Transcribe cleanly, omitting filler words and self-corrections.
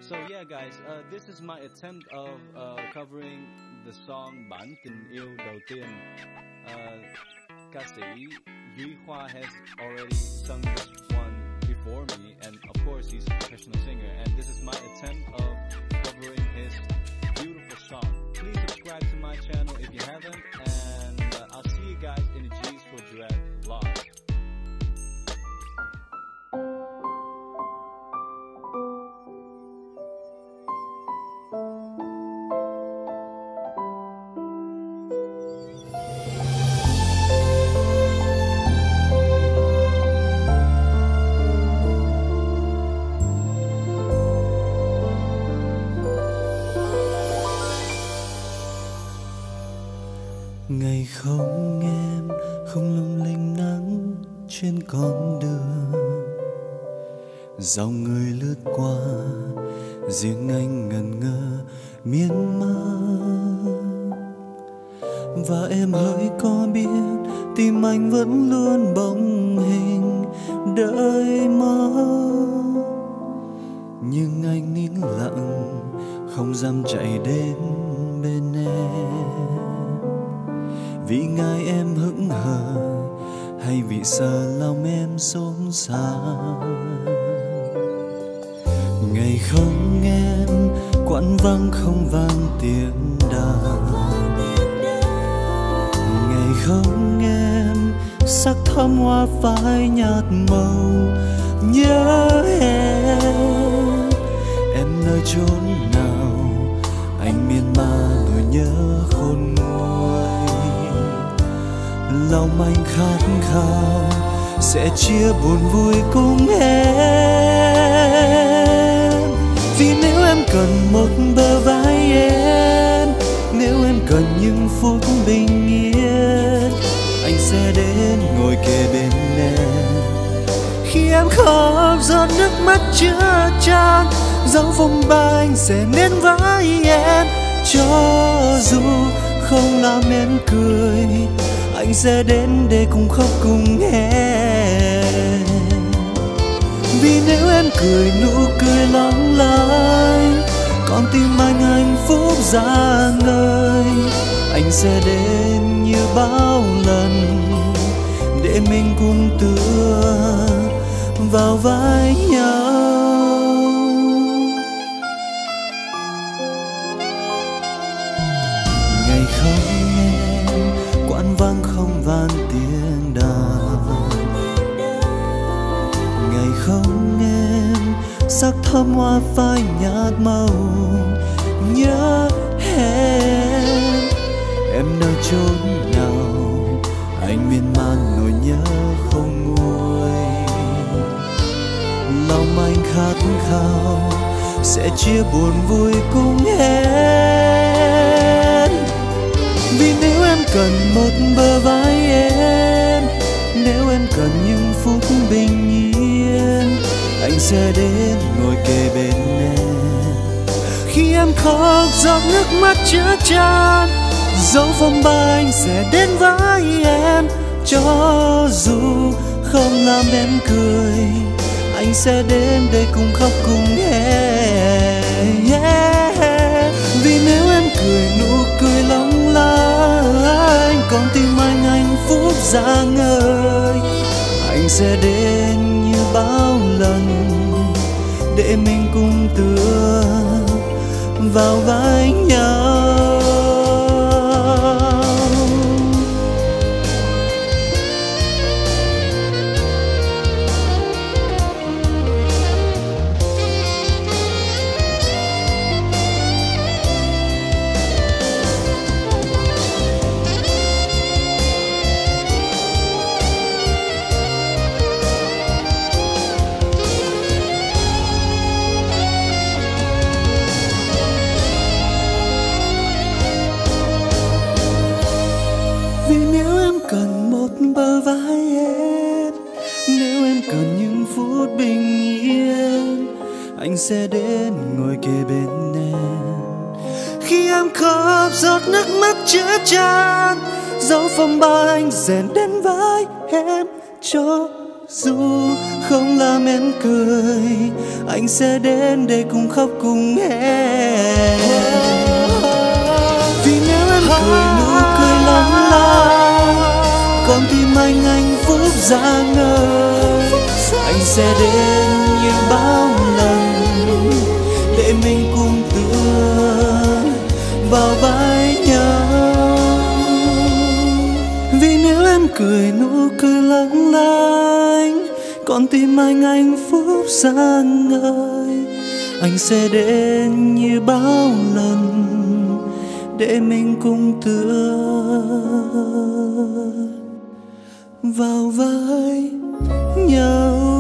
So yeah, guys, this is my attempt of covering the song "Bản tình yêu đầu tiên." Ca sĩ Duy Khoa has already sung this one before me, and of course he's a professional singer. And this is my attempt of covering his beautiful song. Please subscribe to my channel if you haven't, and I'll see you guys in the G's for Giraffe vlog. Ngày không em, không lung linh nắng trên con đường, dòng người lướt qua, riêng anh ngẩn ngơ miên man. Và em hỡi có biết tim anh vẫn luôn bóng hình đợi mong, nhưng anh nín lặng không dám chạy đến bên em. Vì ngại em hững hờ hay vì sợ lòng em xốn xao. Ngày không em, quãng vắng không vang tiếng đàn. Ngày không em, sắc thắm hoa phai nhạt màu nhớ em nơi chốn nào anh miên man nỗi nhớ khôn nguôi. Lòng anh khát khao sẽ chia buồn vui cùng em. Vì nếu em cần một bờ vai em, nếu em cần những phút bình yên, anh sẽ đến ngồi kề bên em. Khi em khóc giọt nước mắt chứa chan, dấu phong ba anh sẽ đến với em. Cho dù không làm em cười, anh sẽ đến để cùng khóc cùng em. Vì nếu em cười nụ cười long lanh, con tim anh hạnh phúc rạng ngời. Anh sẽ đến như bao lần để mình cùng tựa vào vai nhau. Ngày không em, quãng vắng không vang tiếng đàn. Ngày không em, sắc thắm hoa phai nhạt màu nhớ em nơi chốn nào anh miên man nỗi nhớ không nguôi. Lòng anh khát khao sẽ chia buồn vui cùng em. Vì nếu em cần một bờ vai em, nếu em cần những phút bình yên, anh sẽ đến ngồi kề bên em. Khi em khóc giọt nước mắt chứa chan, dấu phong ba anh sẽ đến với em. Cho dù không làm em cười, anh sẽ đến để cùng khóc cùng em. Vì nếu em cười nụ cười long lanh, con tim anh hạnh phúc rạng ngời. Anh sẽ đến như bao lần để mình cùng tựa vào vai nhau. Vì nếu em cần một bờ vai em, nếu em cần những phút bình yên, anh sẽ đến ngồi kề bên em. Khi em khóc giọt nước mắt chứa chan, dấu phong ba anh sẽ đến với em. Cho Dù không làm em cười, anh sẽ đến để cùng khóc cùng hẹn. Vì nếu em cười nụ cười lóng lánh, con tim anh phúc rạng ngời. Anh sẽ đến như bao lần để mình cùng tựa vào vai nhau. Vì nếu em cười nụ cười lóng lánh, con tim anh phúc rạng ngời. Anh sẽ đến như bao lần để mình cùng tựa vào vai nhau.